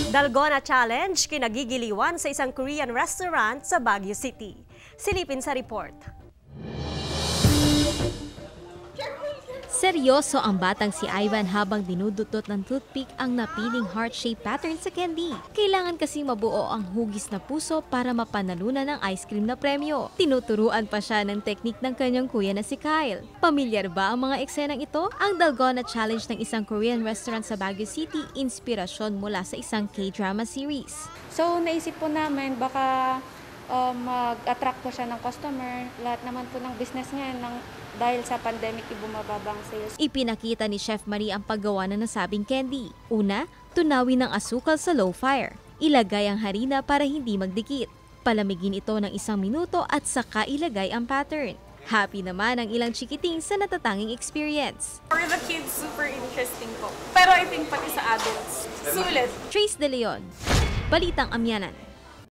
Dalgona Challenge kinagigiliwan sa isang Korean restaurant sa Baguio City. Silipin sa report. Seryoso ang batang si Ivan habang dinudutot ng toothpick ang napiling heart-shaped pattern sa candy. Kailangan kasing mabuo ang hugis na puso para mapanalunan ng ice cream na premyo. Tinuturuan pa siya ng teknik ng kanyang kuya na si Kyle. Pamilyar ba ang mga eksenang ito? Ang Dalgona Challenge ng isang Korean restaurant sa Baguio City, inspirasyon mula sa isang K-drama series. So naisip po namin baka mag-attract po siya ng customer. Lahat naman po ng business niya dahil sa pandemic, bumababa ang sales. Ipinakita ni Chef Marie ang paggawa ng nasabing candy. Una, tunawin ng asukal sa low fire. Ilagay ang harina para hindi magdikit. Palamigin ito ng 1 minuto at saka ilagay ang pattern. Happy naman ang ilang chikiting sa natatanging experience. For the kids, super interesting po. Pero I think pati sa adults, sulit. Trace De Leon, Balitang Amyanan.